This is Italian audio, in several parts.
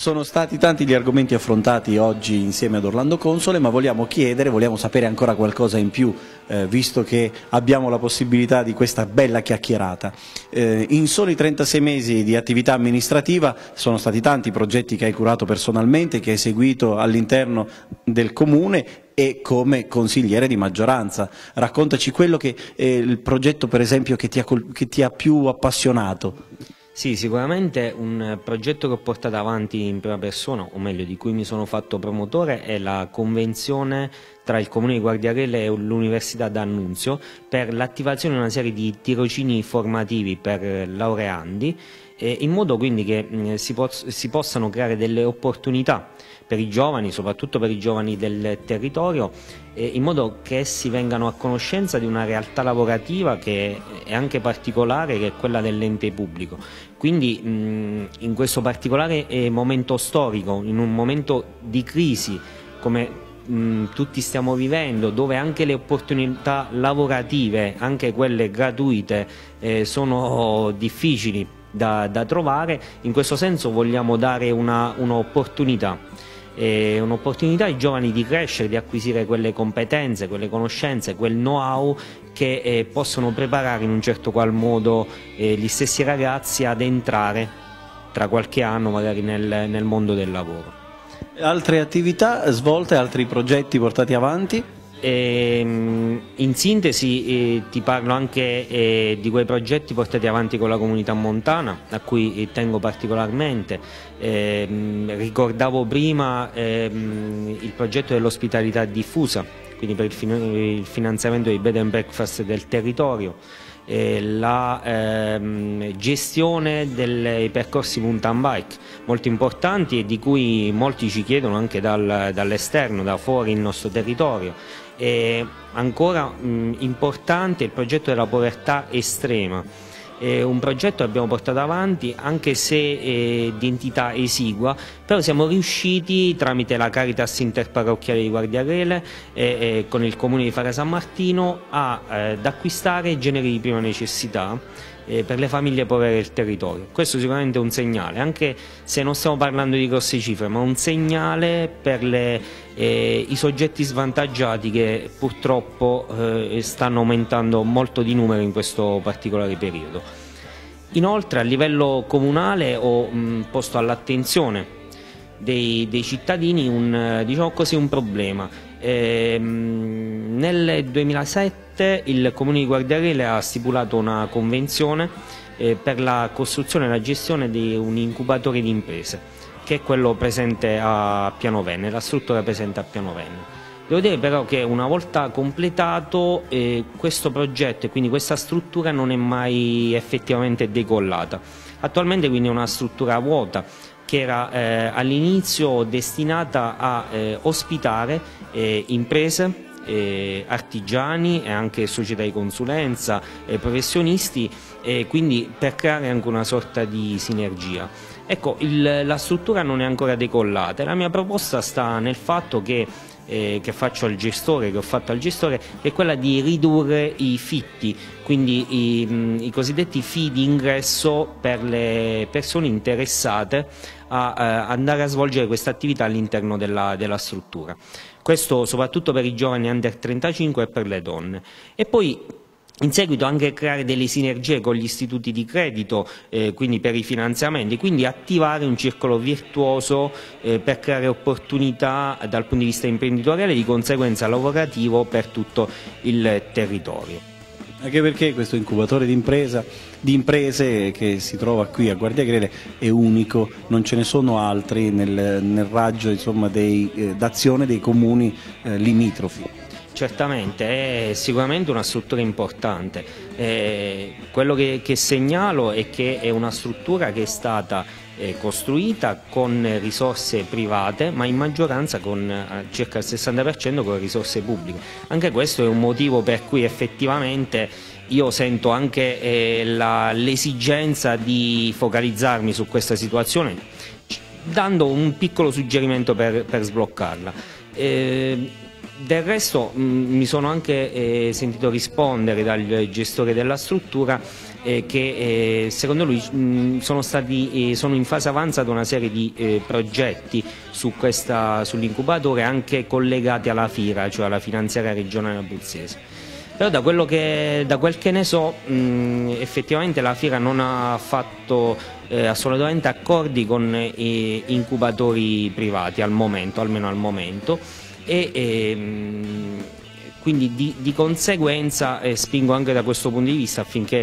Sono stati tanti gli argomenti affrontati oggi insieme ad Orlando Console, ma vogliamo sapere ancora qualcosa in più, visto che abbiamo la possibilità di questa bella chiacchierata. In soli 36 mesi di attività amministrativa sono stati tanti i progetti che hai curato personalmente, che hai seguito all'interno del Comune e come consigliere di maggioranza. Raccontaci quello che è il progetto, per esempio, che ti ha più appassionato. Sì, sicuramente un progetto che ho portato avanti in prima persona, o meglio di cui mi sono fatto promotore, è la convenzione tra il Comune di Guardiarelle e l'Università d'Annunzio per l'attivazione di una serie di tirocini formativi per laureandi, in modo quindi che si possano creare delle opportunità per i giovani, soprattutto per i giovani del territorio, in modo che essi vengano a conoscenza di una realtà lavorativa che è anche particolare, che è quella dell'ente pubblico. Quindi in questo particolare momento storico, in un momento di crisi come tutti stiamo vivendo, dove anche le opportunità lavorative, anche quelle gratuite, sono difficili da trovare, in questo senso vogliamo dare un'opportunità ai giovani di crescere, di acquisire quelle competenze, quelle conoscenze, quel know-how che possono preparare in un certo qual modo gli stessi ragazzi ad entrare tra qualche anno magari nel mondo del lavoro. Altre attività svolte, altri progetti portati avanti? In sintesi ti parlo anche di quei progetti portati avanti con la comunità montana, a cui tengo particolarmente. Ricordavo prima il progetto dell'ospitalità diffusa, quindi per il finanziamento dei bed and breakfast del territorio, la gestione dei percorsi mountain bike, molto importanti e di cui molti ci chiedono anche dall'esterno, da fuori il nostro territorio. E ancora importante il progetto della povertà estrema, un progetto che abbiamo portato avanti anche se di entità esigua, però siamo riusciti tramite la Caritas Interparrocchiale di Guardiarelle e con il Comune di Fara San Martino ad acquistare generi di prima necessità per le famiglie povere del territorio. Questo sicuramente è un segnale, anche se non stiamo parlando di grosse cifre, ma un segnale per i soggetti svantaggiati che purtroppo stanno aumentando molto di numero in questo particolare periodo. Inoltre a livello comunale ho posto all'attenzione dei cittadini diciamo così, un problema. Nel 2007 il Comune di Guardiarelle ha stipulato una convenzione per la costruzione e la gestione di un incubatore di imprese, che è quello presente a Pianovenne, la struttura presente a Pianovenne. Devo dire però che una volta completato questo progetto e quindi questa struttura non è mai effettivamente decollata. Attualmente quindi è una struttura vuota che era all'inizio destinata a ospitare imprese, artigiani e anche società di consulenza, professionisti, quindi per creare anche una sorta di sinergia. Ecco, la struttura non è ancora decollata e la mia proposta sta nel fatto che ho fatto al gestore, è quella di ridurre i fitti, quindi i cosiddetti fee di ingresso per le persone interessate a andare a svolgere questa attività all'interno della struttura. Questo soprattutto per i giovani under 35 e per le donne. E poi in seguito anche creare delle sinergie con gli istituti di credito, quindi per i finanziamenti, quindi attivare un circolo virtuoso per creare opportunità dal punto di vista imprenditoriale e di conseguenza lavorativo per tutto il territorio. Anche perché questo incubatore di imprese che si trova qui a Guardiarelle è unico, non ce ne sono altri nel raggio d'azione dei comuni limitrofi. Certamente, è sicuramente una struttura importante. Quello che segnalo è che è una struttura che è stata costruita con risorse private, ma in maggioranza con circa il 60% con risorse pubbliche. Anche questo è un motivo per cui effettivamente io sento anche l'esigenza di focalizzarmi su questa situazione, dando un piccolo suggerimento per sbloccarla. Del resto mi sono anche sentito rispondere dal gestore della struttura che secondo lui sono in fase avanzata una serie di progetti sull'incubatore anche collegati alla FIRA, cioè alla finanziaria regionale abruzzese. Però da quel che ne so, effettivamente la FIRA non ha fatto assolutamente accordi con incubatori privati al momento, almeno al momento, quindi di conseguenza spingo anche da questo punto di vista affinché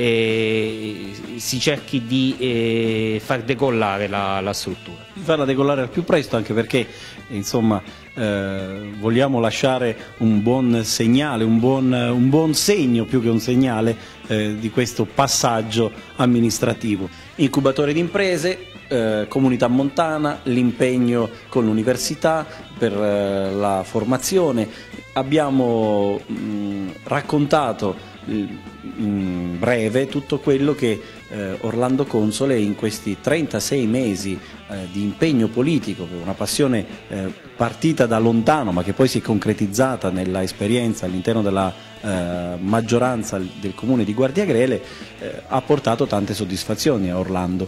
si cerchi di far decollare la struttura. Farla decollare al più presto, anche perché insomma vogliamo lasciare un buon segnale, un buon segno più che un segnale di questo passaggio amministrativo. Incubatore di imprese, comunità montana, l'impegno con l'università per la formazione. Abbiamo raccontato in breve tutto quello che Orlando Console in questi 36 mesi di impegno politico, una passione partita da lontano ma che poi si è concretizzata nella esperienza all'interno della maggioranza del comune di Guardiagrele, ha portato tante soddisfazioni a Orlando.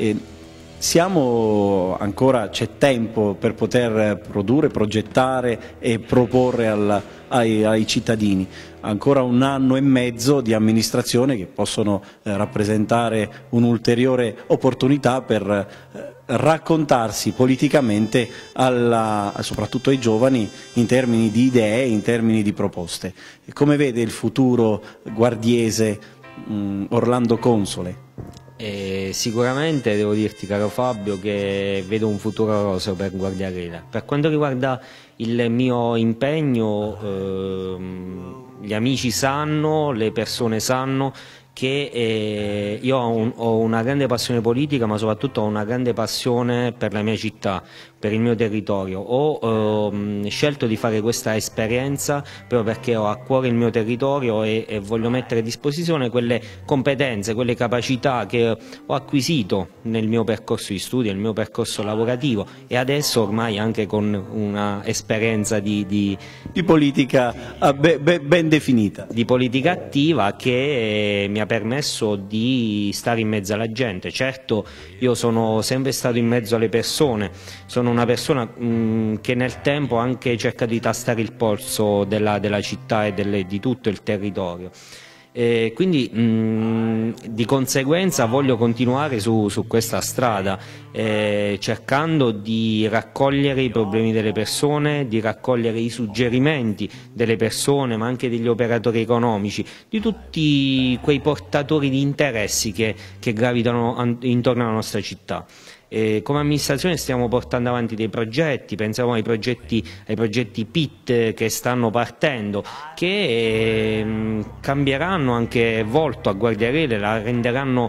C'è tempo per poter produrre, progettare e proporre ai cittadini. Ancora 1 anno e mezzo di amministrazione che possono rappresentare un'ulteriore opportunità per raccontarsi politicamente soprattutto ai giovani in termini di idee, in termini di proposte. Come vede il futuro guardiese Orlando Console? Sicuramente devo dirti, caro Fabio, che vedo un futuro roseo per Guardiagrele. Per quanto riguarda il mio impegno, gli amici sanno, le persone sanno che io ho una grande passione politica, ma soprattutto ho una grande passione per la mia città, per il mio territorio. Ho scelto di fare questa esperienza proprio perché ho a cuore il mio territorio e voglio mettere a disposizione quelle competenze, quelle capacità che ho acquisito nel mio percorso di studio, nel mio percorso lavorativo, e adesso ormai anche con una esperienza di politica ben definita. Di politica attiva che mi ha permesso di stare in mezzo alla gente. Certo, io sono sempre stato in mezzo alle persone, sono una persona che nel tempo ha anche cercato di tastare il polso della città e di tutto il territorio. Quindi di conseguenza voglio continuare su questa strada, cercando di raccogliere i problemi delle persone, di raccogliere i suggerimenti delle persone, ma anche degli operatori economici, di tutti quei portatori di interessi che gravitano intorno alla nostra città. Come amministrazione stiamo portando avanti dei progetti, pensiamo ai progetti PIT che stanno partendo, che cambieranno anche volto a Guardiagrele, renderanno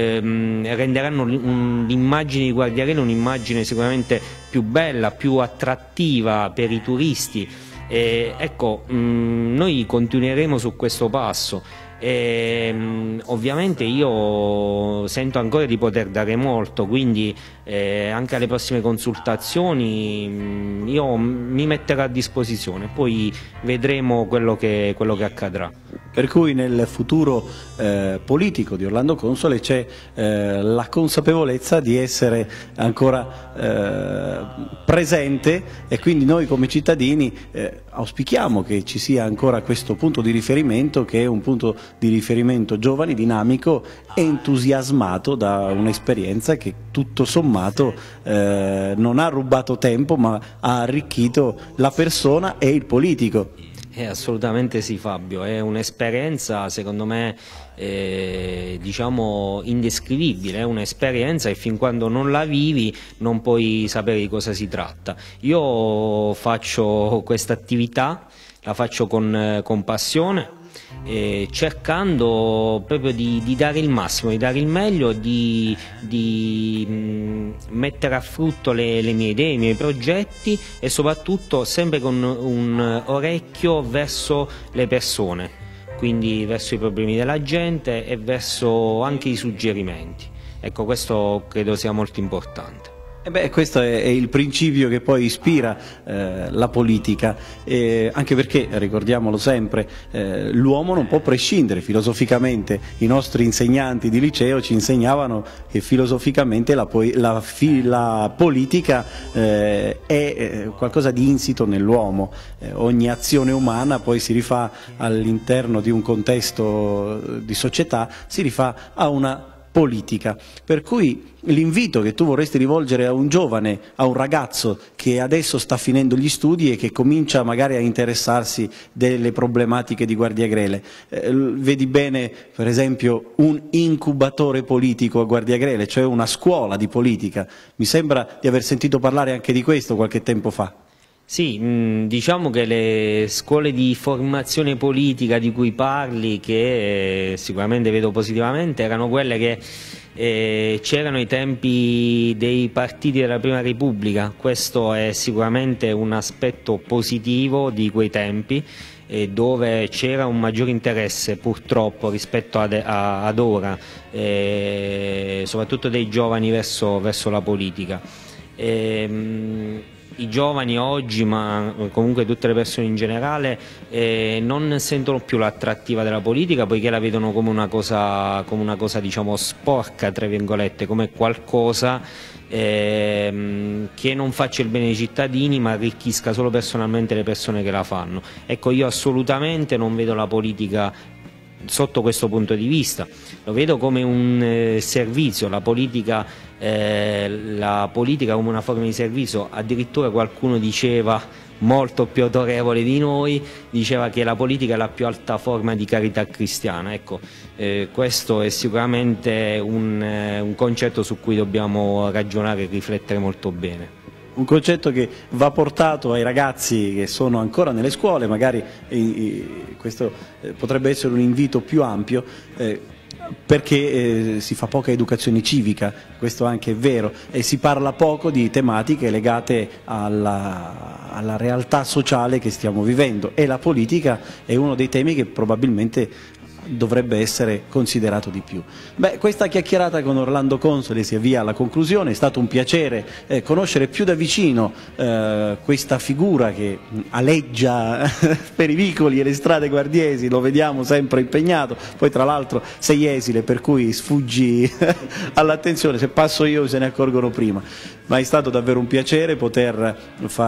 l'immagine di Guardiagrele un'immagine sicuramente più bella, più attrattiva per i turisti. Ecco, noi continueremo su questo passo. Ovviamente io sento ancora di poter dare molto, quindi anche alle prossime consultazioni io mi metterò a disposizione, poi vedremo quello che accadrà. Per cui nel futuro politico di Orlando Console c'è la consapevolezza di essere ancora presente, e quindi noi come cittadini auspichiamo che ci sia ancora questo punto di riferimento, che è un punto di riferimento giovane, dinamico, entusiasmato da un'esperienza che tutto sommato non ha rubato tempo ma ha arricchito la persona e il politico. Assolutamente sì, Fabio, è un'esperienza secondo me diciamo indescrivibile, è un'esperienza e fin quando non la vivi non puoi sapere di cosa si tratta. Io faccio questa attività, la faccio con passione, cercando proprio di dare il massimo, di dare il meglio, di mettere a frutto le mie idee, i miei progetti, e soprattutto sempre con un orecchio verso le persone, quindi verso i problemi della gente e verso anche i suggerimenti. Ecco, questo credo sia molto importante. Questo è il principio che poi ispira la politica, anche perché, ricordiamolo sempre, l'uomo non può prescindere filosoficamente. I nostri insegnanti di liceo ci insegnavano che filosoficamente la politica è qualcosa di insito nell'uomo. Ogni azione umana poi si rifà all'interno di un contesto di società, si rifà a una politica, per cui l'invito che tu vorresti rivolgere a un giovane, a un ragazzo che adesso sta finendo gli studi e che comincia magari a interessarsi delle problematiche di Guardiagrele, vedi bene per esempio un incubatore politico a Guardiagrele, cioè una scuola di politica. Mi sembra di aver sentito parlare anche di questo qualche tempo fa. Sì, diciamo che le scuole di formazione politica di cui parli, che sicuramente vedo positivamente, erano quelle che c'erano ai tempi dei partiti della Prima Repubblica. Questo è sicuramente un aspetto positivo di quei tempi, dove c'era un maggiore interesse purtroppo rispetto ad ora, soprattutto dei giovani verso la politica. I giovani oggi, ma comunque tutte le persone in generale, non sentono più l'attrattiva della politica, poiché la vedono come una cosa diciamo sporca, tra virgolette, come qualcosa che non faccia il bene ai cittadini ma arricchisca solo personalmente le persone che la fanno. Ecco, io assolutamente non vedo la politica sotto questo punto di vista, lo vedo come un servizio, la politica come una forma di servizio. Addirittura qualcuno diceva, molto più autorevole di noi, diceva che la politica è la più alta forma di carità cristiana. Ecco, questo è sicuramente un concetto su cui dobbiamo ragionare e riflettere molto bene. Un concetto che va portato ai ragazzi che sono ancora nelle scuole, magari questo potrebbe essere un invito più ampio, perché si fa poca educazione civica, questo anche è vero, e si parla poco di tematiche legate alla realtà sociale che stiamo vivendo, e la politica è uno dei temi che probabilmente dovrebbe essere considerato di più. Questa chiacchierata con Orlando Consoli si avvia alla conclusione. È stato un piacere conoscere più da vicino questa figura che aleggia per i vicoli e le strade guardiesi, lo vediamo sempre impegnato, poi tra l'altro sei esile per cui sfuggi all'attenzione, se passo io se ne accorgono prima, ma è stato davvero un piacere poter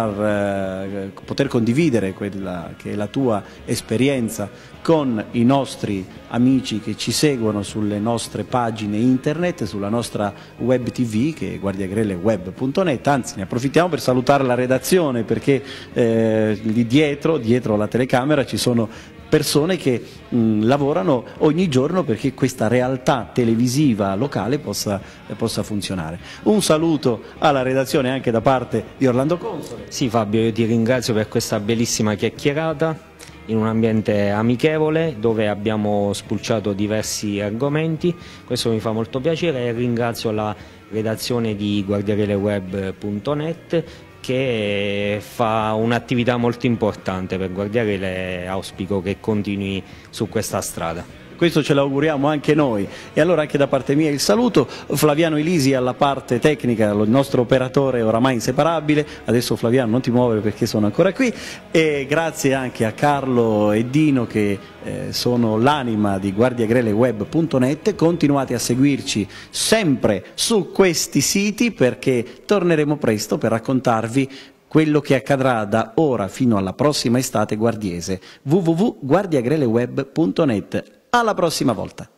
condividere quella che è la tua esperienza con i nostri amici che ci seguono sulle nostre pagine internet, sulla nostra web tv che è guardiagreleweb.net. Anzi, ne approfittiamo per salutare la redazione, perché lì dietro la telecamera ci sono persone che lavorano ogni giorno perché questa realtà televisiva locale possa funzionare. Un saluto alla redazione anche da parte di Orlando Consoli. Sì, Fabio, io ti ringrazio per questa bellissima chiacchierata in un ambiente amichevole dove abbiamo spulciato diversi argomenti. Questo mi fa molto piacere e ringrazio la redazione di guardiagreleweb.net che fa un'attività molto importante per Guardiagrele e auspico che continui su questa strada. Questo ce l'auguriamo anche noi. E allora anche da parte mia il saluto. Flaviano Elisi alla parte tecnica, il nostro operatore oramai inseparabile. Adesso Flaviano non ti muovere perché sono ancora qui. E grazie anche a Carlo e Dino che sono l'anima di guardiagreleweb.net. Continuate a seguirci sempre su questi siti perché torneremo presto per raccontarvi quello che accadrà da ora fino alla prossima estate guardiese. www.guardiagreleweb.net. Alla prossima volta!